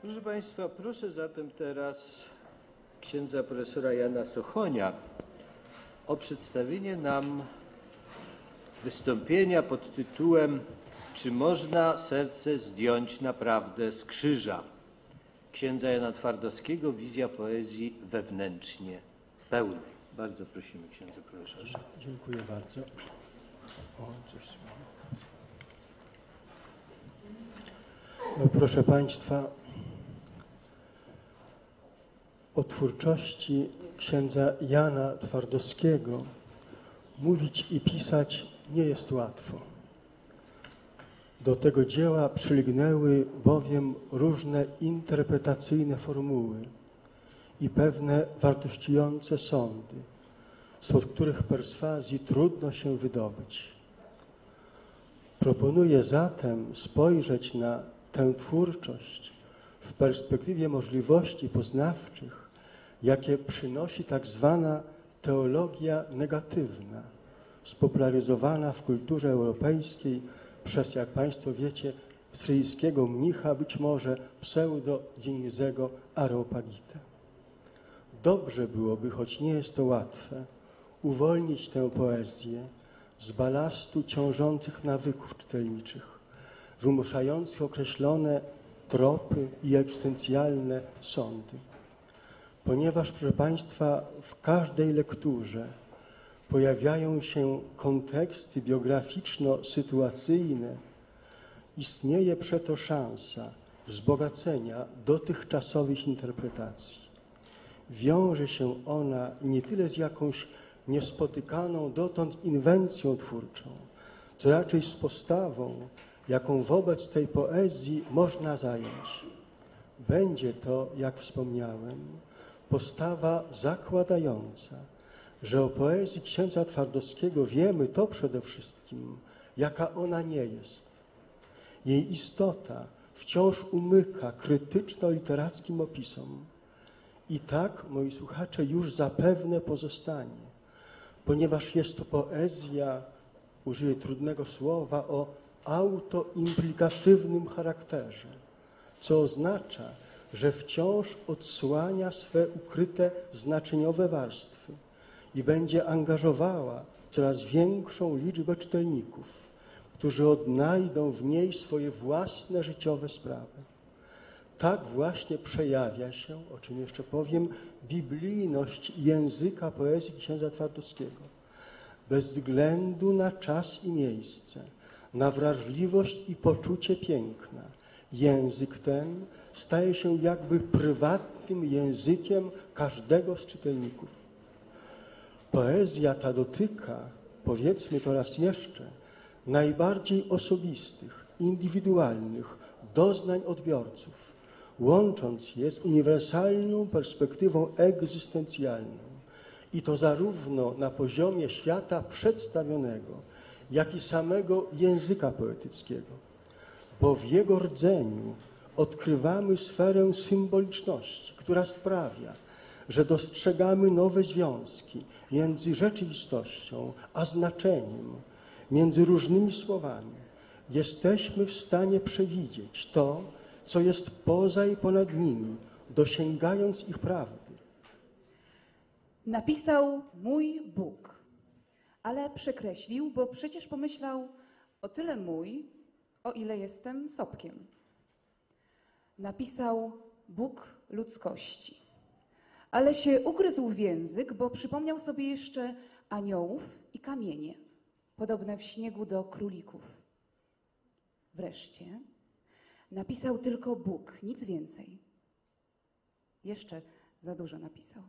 Proszę Państwa, proszę zatem teraz księdza profesora Jana Sochonia o przedstawienie nam wystąpienia pod tytułem „Czy można serce zdjąć naprawdę z krzyża?” księdza Jana Twardowskiego, wizja poezji wewnętrznie pełnej. Bardzo prosimy, księdza profesorze. Dziękuję bardzo. Proszę Państwa, o twórczości księdza Jana Twardowskiego mówić i pisać nie jest łatwo. Do tego dzieła przylgnęły bowiem różne interpretacyjne formuły i pewne wartościujące sądy, spod których perswazji trudno się wydobyć. Proponuję zatem spojrzeć na tę twórczość w perspektywie możliwości poznawczych, jakie przynosi tak zwana teologia negatywna, spopularyzowana w kulturze europejskiej przez, jak Państwo wiecie, syryjskiego mnicha, być może pseudo-Dionizego Areopagitę. Dobrze byłoby, choć nie jest to łatwe, uwolnić tę poezję z balastu ciążących nawyków czytelniczych, wymuszających określone tropy i egzystencjalne sądy. Ponieważ, proszę Państwa, w każdej lekturze pojawiają się konteksty biograficzno-sytuacyjne, istnieje przeto szansa wzbogacenia dotychczasowych interpretacji. Wiąże się ona nie tyle z jakąś niespotykaną dotąd inwencją twórczą, co raczej z postawą, jaką wobec tej poezji można zająć. Będzie to, jak wspomniałem, postawa zakładająca, że o poezji księdza Twardowskiego wiemy to przede wszystkim, jaka ona nie jest. Jej istota wciąż umyka krytyczno-literackim opisom. I tak, moi słuchacze, już zapewne pozostanie, ponieważ jest to poezja, użyję trudnego słowa, o autoimplikatywnym charakterze, co oznacza, że wciąż odsłania swe ukryte znaczeniowe warstwy i będzie angażowała coraz większą liczbę czytelników, którzy odnajdą w niej swoje własne życiowe sprawy. Tak właśnie przejawia się, o czym jeszcze powiem, biblijność języka poezji księdza Twardowskiego. Bez względu na czas i miejsce, na wrażliwość i poczucie piękna, język ten staje się jakby prywatnym językiem każdego z czytelników. Poezja ta dotyka, powiedzmy to raz jeszcze, najbardziej osobistych, indywidualnych doznań odbiorców, łącząc je z uniwersalną perspektywą egzystencjalną. I to zarówno na poziomie świata przedstawionego, jak i samego języka poetyckiego, bo w jego rdzeniu odkrywamy sferę symboliczności, która sprawia, że dostrzegamy nowe związki między rzeczywistością a znaczeniem, między różnymi słowami. Jesteśmy w stanie przewidzieć to, co jest poza i ponad nimi, dosięgając ich prawdy. Napisał mój Bóg, ale przekreślił, bo przecież pomyślał o tyle mój, o ile jestem Sobkiem. Napisał Bóg ludzkości, ale się ugryzł w język, bo przypomniał sobie jeszcze aniołów i kamienie, podobne w śniegu do królików. Wreszcie napisał tylko Bóg, nic więcej. Jeszcze za dużo napisał.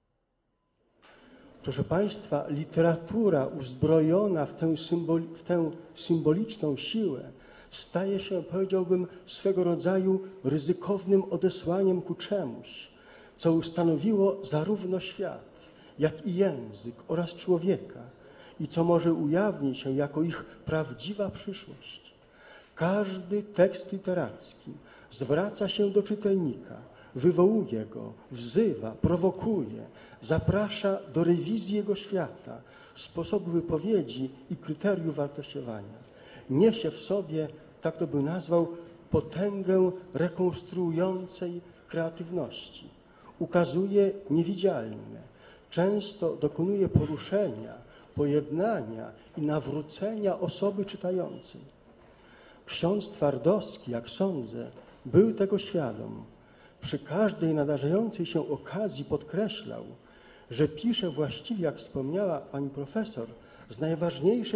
Proszę Państwa, literatura uzbrojona w tę symboliczną siłę staje się, powiedziałbym, swego rodzaju ryzykownym odesłaniem ku czemuś, co ustanowiło zarówno świat, jak i język oraz człowieka i co może ujawnić się jako ich prawdziwa przyszłość. Każdy tekst literacki zwraca się do czytelnika, wywołuje go, wzywa, prowokuje, zaprasza do rewizji jego świata, sposobu wypowiedzi i kryteriów wartościowania. Niesie w sobie, tak to by nazwał, potęgę rekonstruującej kreatywności. Ukazuje niewidzialne, często dokonuje poruszenia, pojednania i nawrócenia osoby czytającej. Ksiądz Twardowski, jak sądzę, był tego świadom. Przy każdej nadarzającej się okazji podkreślał, że pisze właściwie, jak wspomniała pani profesor, z najważniejszej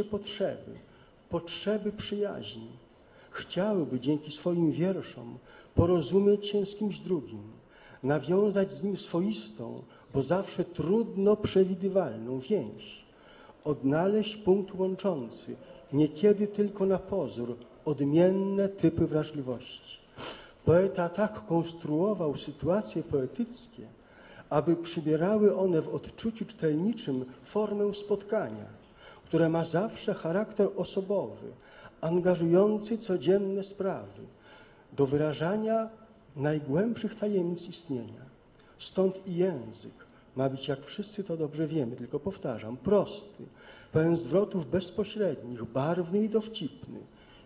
potrzeby przyjaźni. Chciałby dzięki swoim wierszom porozumieć się z kimś drugim, nawiązać z nim swoistą, bo zawsze trudno przewidywalną więź, odnaleźć punkt łączący, niekiedy tylko na pozór, odmienne typy wrażliwości. Poeta tak konstruował sytuacje poetyckie, aby przybierały one w odczuciu czytelniczym formę spotkania, które ma zawsze charakter osobowy, angażujący codzienne sprawy, do wyrażania najgłębszych tajemnic istnienia. Stąd i język ma być, jak wszyscy to dobrze wiemy, tylko powtarzam, prosty, pełen zwrotów bezpośrednich, barwny i dowcipny,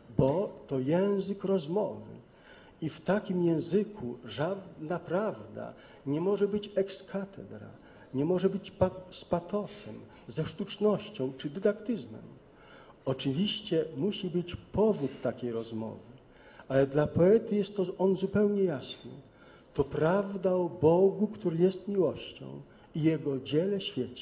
bo to język rozmowy. I w takim języku żadna prawda nie może być ex cathedra, nie może być z patosem, ze sztucznością czy dydaktyzmem. Oczywiście musi być powód takiej rozmowy, ale dla poety jest to on zupełnie jasny. To prawda o Bogu, który jest miłością i Jego dziele świecie.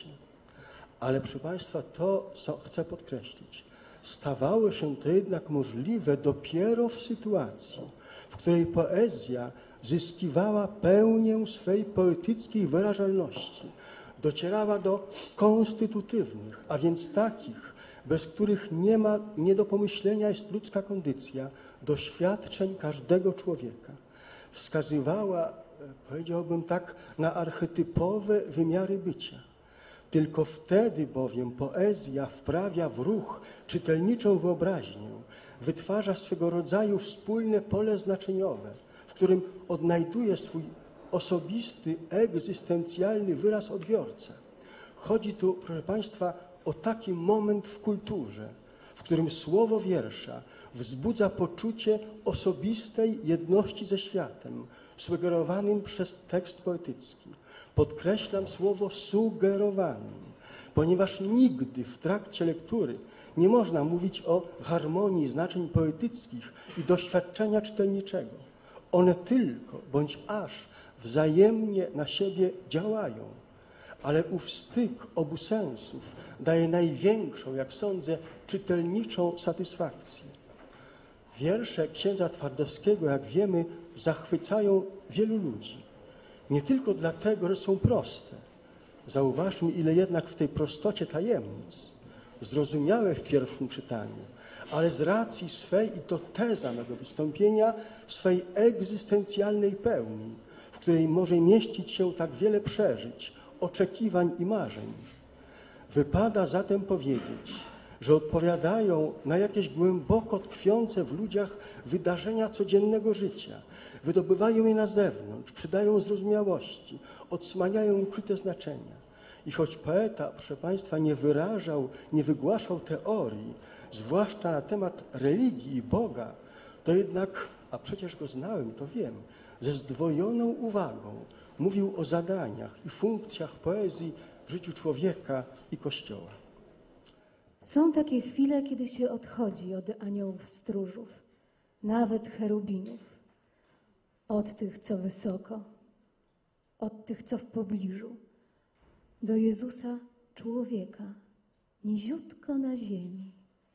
Ale proszę Państwa, to, co chcę podkreślić, stawało się to jednak możliwe dopiero w sytuacji, w której poezja zyskiwała pełnię swej poetyckiej wyrażalności, docierała do konstytutywnych, a więc takich, bez których nie do pomyślenia jest ludzka kondycja, doświadczeń każdego człowieka. Wskazywała, powiedziałbym tak, na archetypowe wymiary bycia. Tylko wtedy bowiem poezja wprawia w ruch czytelniczą wyobraźnię, wytwarza swego rodzaju wspólne pole znaczeniowe, w którym odnajduje swój osobisty, egzystencjalny wyraz odbiorca. Chodzi tu, proszę Państwa, o taki moment w kulturze, w którym słowo wiersza wzbudza poczucie osobistej jedności ze światem, sugerowanym przez tekst poetycki. Podkreślam słowo sugerowanym, ponieważ nigdy w trakcie lektury nie można mówić o harmonii znaczeń poetyckich i doświadczenia czytelniczego. One tylko, bądź aż wzajemnie na siebie działają, ale ów styk obu sensów daje największą, jak sądzę, czytelniczą satysfakcję. Wiersze księdza Twardowskiego, jak wiemy, zachwycają wielu ludzi. Nie tylko dlatego, że są proste. Zauważmy, ile jednak w tej prostocie tajemnic, zrozumiałe w pierwszym czytaniu, ale z racji swej, i to teza mego wystąpienia, swej egzystencjalnej pełni, w której może mieścić się tak wiele przeżyć, oczekiwań i marzeń. Wypada zatem powiedzieć, że odpowiadają na jakieś głęboko tkwiące w ludziach wydarzenia codziennego życia, wydobywają je na zewnątrz, przydają zrozumiałości, odsłaniają ukryte znaczenia. I choć poeta, proszę Państwa, nie wygłaszał teorii, zwłaszcza na temat religii i Boga, to jednak, a przecież go znałem, to wiem, ze zdwojoną uwagą mówił o zadaniach i funkcjach poezji w życiu człowieka i Kościoła. Są takie chwile, kiedy się odchodzi od aniołów stróżów, nawet cherubinów, od tych, co wysoko, od tych, co w pobliżu, do Jezusa człowieka, niziutko na ziemi.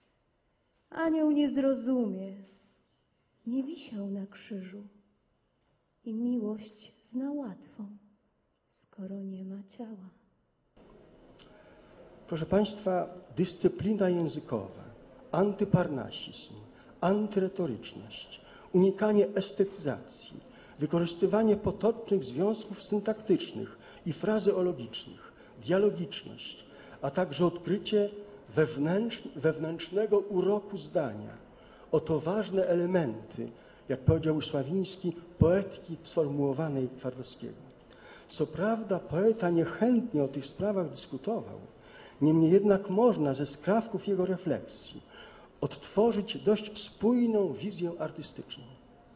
Anioł nie zrozumie, nie wisiał na krzyżu i miłość zna łatwą, skoro nie ma ciała. Proszę Państwa, dyscyplina językowa, antyparnasizm, antyretoryczność, unikanie estetyzacji, wykorzystywanie potocznych związków syntaktycznych i frazeologicznych, dialogiczność, a także odkrycie wewnętrznego uroku zdania. Oto ważne elementy, jak powiedział Sławiński, poetyki sformułowanej Twardowskiego. Co prawda poeta niechętnie o tych sprawach dyskutował, niemniej jednak można ze skrawków jego refleksji odtworzyć dość spójną wizję artystyczną.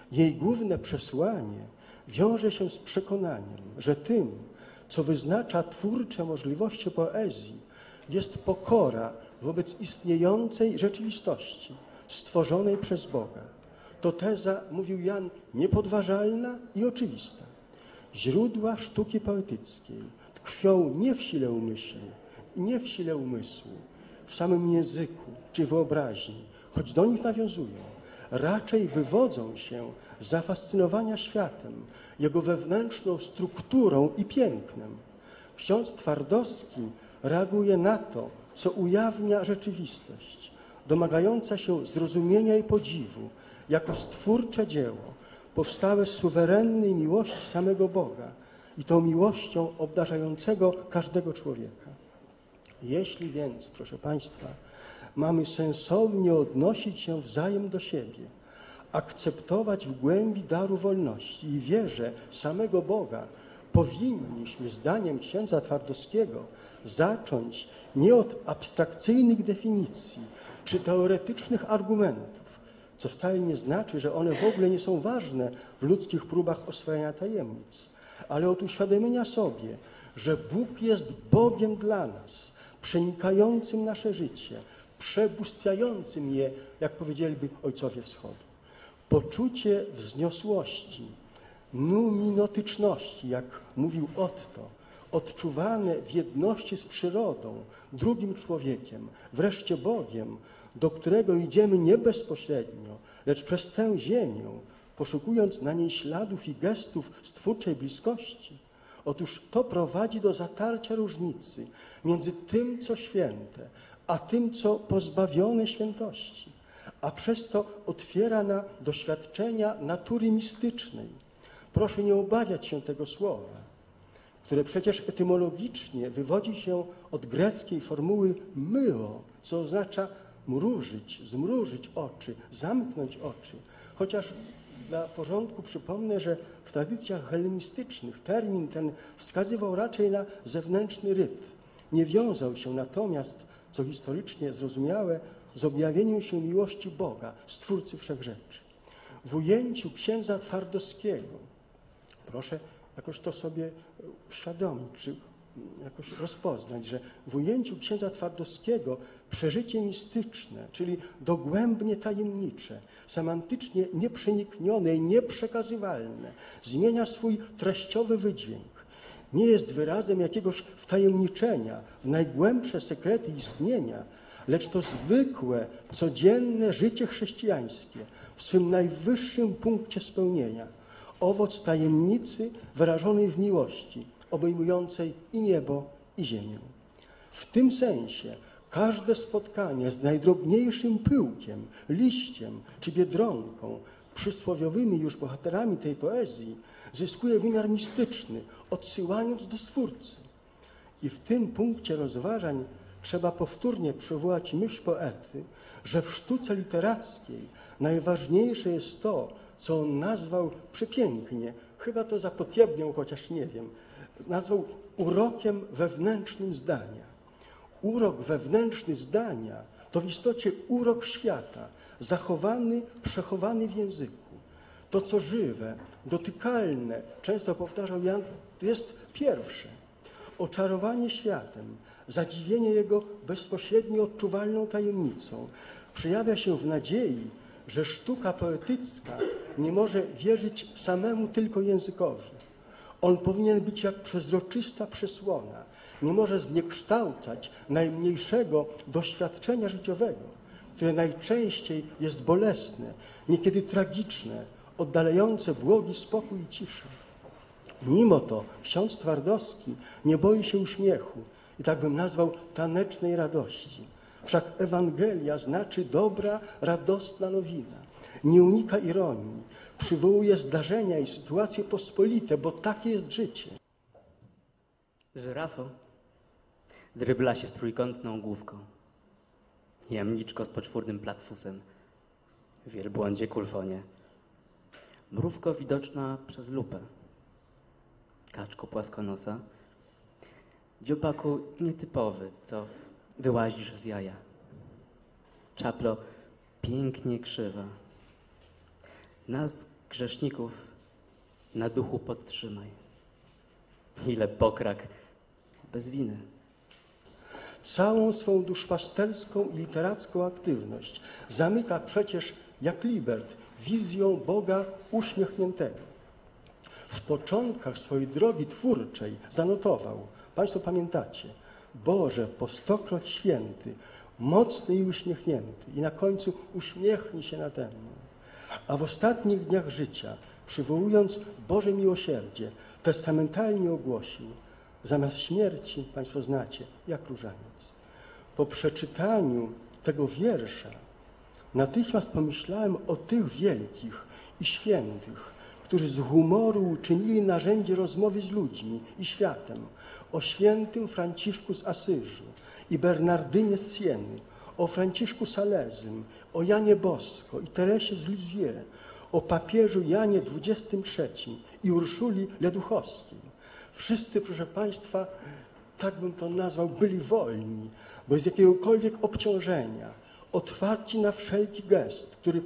Jej główne przesłanie wiąże się z przekonaniem, że tym, co wyznacza twórcze możliwości poezji, jest pokora wobec istniejącej rzeczywistości, stworzonej przez Boga. To teza, mówił Jan, niepodważalna i oczywista. Źródła sztuki poetyckiej tkwią nie w sile umysłu, nie w sile umysłu, w samym języku czy wyobraźni, choć do nich nawiązują, raczej wywodzą się z zafascynowania światem, jego wewnętrzną strukturą i pięknem. Ksiądz Twardowski reaguje na to, co ujawnia rzeczywistość, domagająca się zrozumienia i podziwu jako stwórcze dzieło, powstałe z suwerennej miłości samego Boga i tą miłością obdarzającego każdego człowieka. Jeśli więc, proszę Państwa, mamy sensownie odnosić się wzajem do siebie, akceptować w głębi daru wolności i wierze samego Boga, powinniśmy, zdaniem księdza Twardowskiego, zacząć nie od abstrakcyjnych definicji czy teoretycznych argumentów, co wcale nie znaczy, że one w ogóle nie są ważne w ludzkich próbach oswajania tajemnic, ale od uświadomienia sobie, że Bóg jest Bogiem dla nas, przenikającym nasze życie, przebóstwiającym je, jak powiedzieliby ojcowie wschodu. Poczucie wzniosłości, numinotyczności, jak mówił Otto, odczuwane w jedności z przyrodą, drugim człowiekiem, wreszcie Bogiem, do którego idziemy nie bezpośrednio, lecz przez tę ziemię, poszukując na niej śladów i gestów stwórczej bliskości. Otóż to prowadzi do zatarcia różnicy między tym, co święte, a tym, co pozbawione świętości, a przez to otwiera na doświadczenia natury mistycznej. Proszę nie obawiać się tego słowa, które przecież etymologicznie wywodzi się od greckiej formuły mylo, co oznacza mrużyć, zmrużyć oczy, zamknąć oczy. Chociaż dla porządku przypomnę, że w tradycjach hellenistycznych termin ten wskazywał raczej na zewnętrzny ryt. Nie wiązał się natomiast, co historycznie zrozumiałe, z objawieniem się miłości Boga, Stwórcy Wszechrzeczy. W ujęciu księdza Twardowskiego, proszę jakoś to sobie uświadomić, czy jakoś rozpoznać, że w ujęciu księdza Twardowskiego przeżycie mistyczne, czyli dogłębnie tajemnicze, semantycznie nieprzeniknione i nieprzekazywalne, zmienia swój treściowy wydźwięk. Nie jest wyrazem jakiegoś wtajemniczenia w najgłębsze sekrety istnienia, lecz to zwykłe, codzienne życie chrześcijańskie w swym najwyższym punkcie spełnienia. Owoc tajemnicy wyrażonej w miłości, obejmującej i niebo, i ziemię. W tym sensie każde spotkanie z najdrobniejszym pyłkiem, liściem czy biedronką, przysłowiowymi już bohaterami tej poezji, zyskuje wymiar mistyczny, odsyłając do Stwórcy. I w tym punkcie rozważań trzeba powtórnie przywołać myśl poety, że w sztuce literackiej najważniejsze jest to, co on nazwał przepięknie, chyba to zapotębniał, chociaż nie wiem, nazwał urokiem wewnętrznym zdania. Urok wewnętrzny zdania to w istocie urok świata, zachowany, przechowany w języku. To, co żywe, dotykalne, często powtarzał Jan, to jest pierwsze. Oczarowanie światem, zadziwienie jego bezpośrednio odczuwalną tajemnicą przejawia się w nadziei, że sztuka poetycka nie może wierzyć samemu tylko językowi. On powinien być jak przezroczysta przysłona, nie może zniekształcać najmniejszego doświadczenia życiowego, które najczęściej jest bolesne, niekiedy tragiczne, oddalające błogi spokój i ciszę. Mimo to ksiądz Twardowski nie boi się uśmiechu i tak bym nazwał tanecznej radości. Wszak Ewangelia znaczy dobra, radosna nowina. Nie unika ironii, przywołuje zdarzenia i sytuacje pospolite, bo takie jest życie. Żyrafo drybla się z trójkątną główką. Jamniczko z poczwórnym platfusem. Wielbłądzie kulfonie. Mrówko widoczna przez lupę. Kaczko płaskonosa. Dziubaku nietypowy, co wyłazisz z jaja. Czaplo pięknie krzywa. Nas Grzeszników na duchu podtrzymaj. Ile pokrak bez winy. Całą swą duszpasterską i literacką aktywność zamyka przecież jak Libert wizją Boga uśmiechniętego. W początkach swojej drogi twórczej zanotował, Państwo pamiętacie, Boże, po stokroć święty, mocny i uśmiechnięty, i na końcu uśmiechnij się nade mną. A w ostatnich dniach życia, przywołując Boże miłosierdzie, testamentalnie ogłosił, zamiast śmierci, Państwo znacie, jak różaniec. Po przeczytaniu tego wiersza natychmiast pomyślałem o tych wielkich i świętych, którzy z humoru uczynili narzędzie rozmowy z ludźmi i światem, o świętym Franciszku z Asyżu i Bernardynie z Sieny, o Franciszku Salezym, o Janie Bosko i Teresie z Lisieux, o papieżu Janie XXIII i Urszuli Leduchowskiej. Wszyscy, proszę Państwa, tak bym to nazwał, byli wolni, bo z jakiegokolwiek obciążenia, otwarci na wszelki gest, który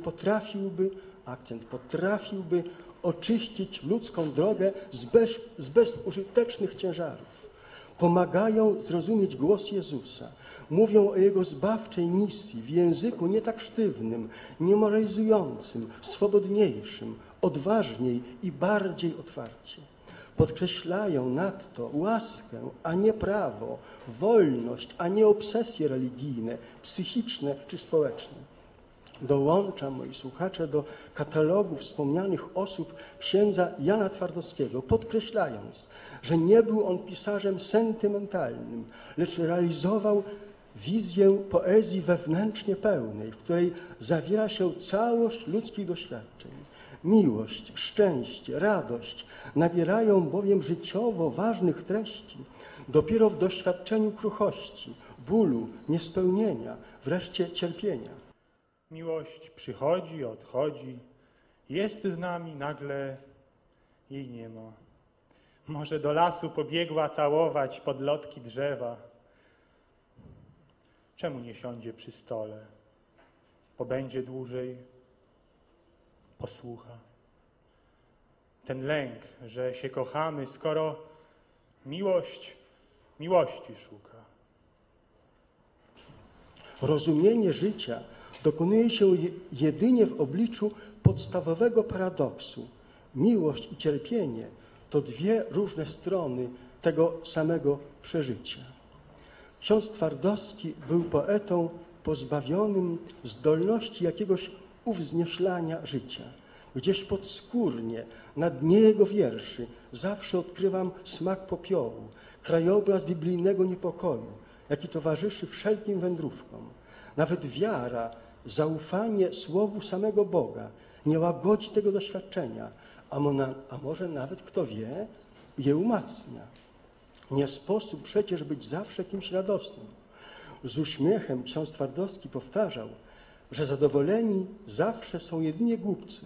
potrafiłby oczyścić ludzką drogę z bezużytecznych ciężarów. Pomagają zrozumieć głos Jezusa, mówią o Jego zbawczej misji w języku nie tak sztywnym, niemoralizującym, swobodniejszym, odważniej i bardziej otwarcie. Podkreślają nadto łaskę, a nie prawo, wolność, a nie obsesje religijne, psychiczne czy społeczne. Dołączam, moi słuchacze, do katalogu wspomnianych osób księdza Jana Twardowskiego, podkreślając, że nie był on pisarzem sentymentalnym, lecz realizował wizję poezji wewnętrznie pełnej, w której zawiera się całość ludzkich doświadczeń. Miłość, szczęście, radość nabierają bowiem życiowo ważnych treści dopiero w doświadczeniu kruchości, bólu, niespełnienia, wreszcie cierpienia. Miłość przychodzi, odchodzi, jest z nami, nagle jej nie ma. Może do lasu pobiegła całować podlotki drzewa. Czemu nie siądzie przy stole? Pobędzie dłużej, posłucha. Ten lęk, że się kochamy, skoro miłość miłości szuka. Rozumienie życia dokonuje się jedynie w obliczu podstawowego paradoksu. Miłość i cierpienie to dwie różne strony tego samego przeżycia. Ksiądz Twardowski był poetą pozbawionym zdolności jakiegoś uwznieślania życia. Gdzieś podskórnie, na dnie jego wierszy zawsze odkrywam smak popiołu, krajobraz biblijnego niepokoju, jaki towarzyszy wszelkim wędrówkom. Nawet wiara, zaufanie słowu samego Boga nie łagodzi tego doświadczenia, a może nawet, kto wie, je umacnia. Nie sposób przecież być zawsze kimś radosnym. Z uśmiechem ksiądz Twardowski powtarzał, że zadowoleni zawsze są jedynie głupcy.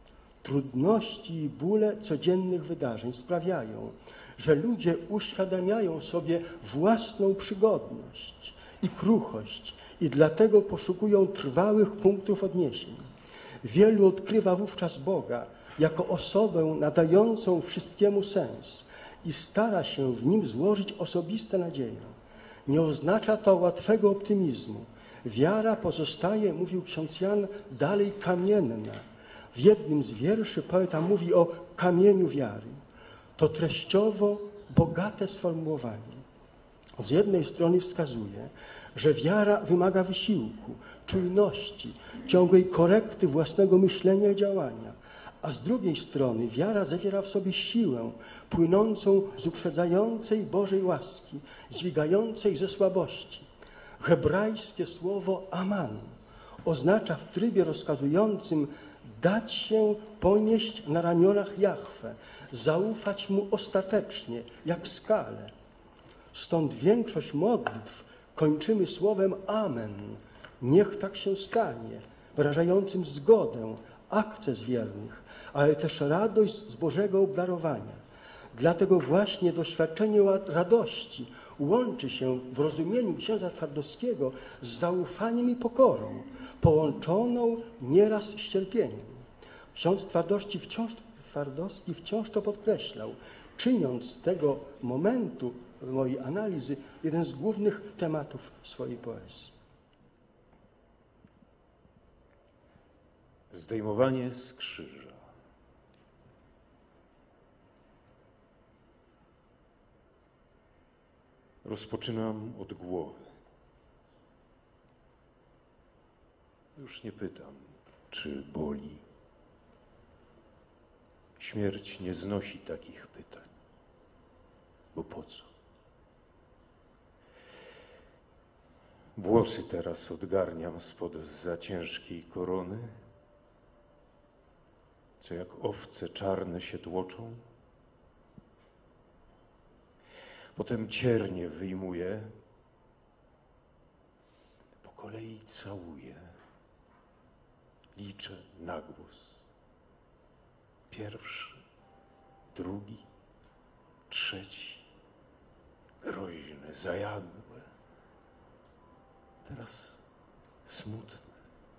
Trudności i bóle codziennych wydarzeń sprawiają, że ludzie uświadamiają sobie własną przygodność i kruchość i dlatego poszukują trwałych punktów odniesień. Wielu odkrywa wówczas Boga jako osobę nadającą wszystkiemu sens i stara się w nim złożyć osobiste nadzieje. Nie oznacza to łatwego optymizmu. Wiara pozostaje, mówił ksiądz Jan, dalej kamienna. W jednym z wierszy poeta mówi o kamieniu wiary. To treściowo bogate sformułowanie. Z jednej strony wskazuje, że wiara wymaga wysiłku, czujności, ciągłej korekty własnego myślenia i działania, a z drugiej strony wiara zawiera w sobie siłę płynącą z uprzedzającej Bożej łaski, dźwigającej ze słabości. Hebrajskie słowo aman oznacza w trybie rozkazującym dać się ponieść na ramionach Jahwe, zaufać Mu ostatecznie, jak skale. Stąd większość modlitw kończymy słowem amen, niech tak się stanie, wyrażającym zgodę, akces wiernych, ale też radość z Bożego obdarowania. Dlatego właśnie doświadczenie radości łączy się w rozumieniu księdza Twardowskiego z zaufaniem i pokorą, połączoną nieraz z cierpieniem. Ksiądz Twardowski wciąż to podkreślał, czyniąc z tego momentu mojej analizy jeden z głównych tematów swojej poezji. Zdejmowanie z krzyża. Rozpoczynam od głowy. Już nie pytam, czy boli. Śmierć nie znosi takich pytań. Bo po co? Włosy teraz odgarniam spod za ciężkiej korony, co jak owce czarne się tłoczą. Potem ciernie wyjmuję, po kolei całuję, liczę na głos. Pierwszy, drugi, trzeci, groźny, zajadły. Teraz smutne,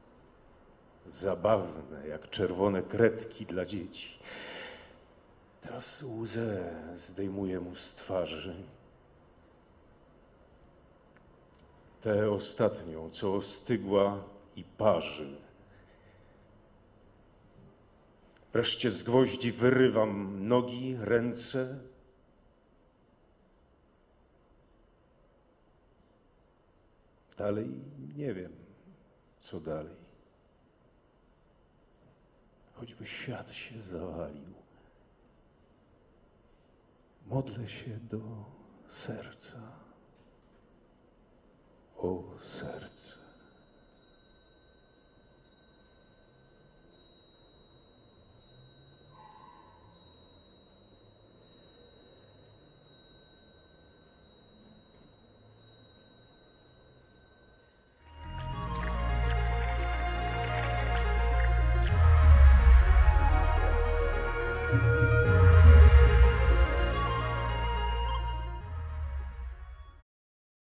zabawne, jak czerwone kredki dla dzieci. Teraz łzę zdejmuję mu z twarzy. Tę ostatnią, co ostygła i parzy. Wreszcie z gwoździ wyrywam nogi, ręce. Dalej nie wiem, co dalej. Choćby świat się zawalił. Modlę się do serca. O serce.